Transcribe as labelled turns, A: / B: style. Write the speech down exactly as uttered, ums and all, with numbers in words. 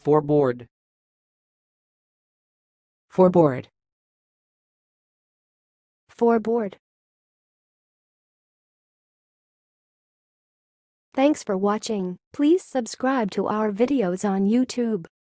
A: foreboard,
B: foreboard,
C: foreboard. Thanks for watching. Please subscribe to our videos on YouTube.